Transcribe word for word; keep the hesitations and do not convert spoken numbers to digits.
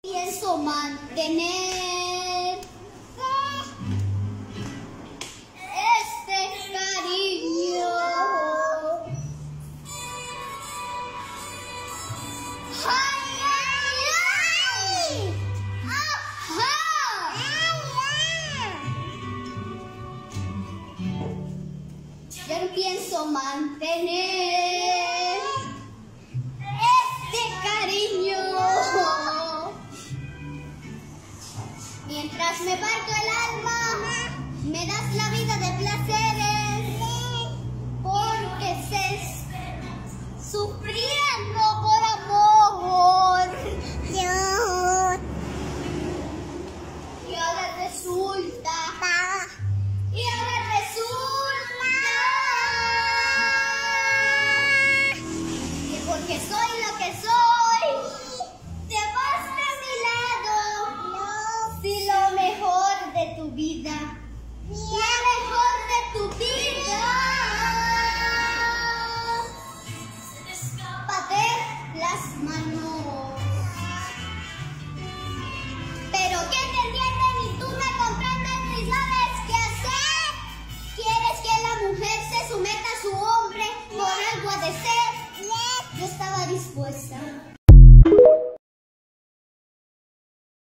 Pienso mantener este cariño. ¡Ay, ay, ay! ¡Ajá! Yo no pienso mantener este cariño. Mientras me parto el alma.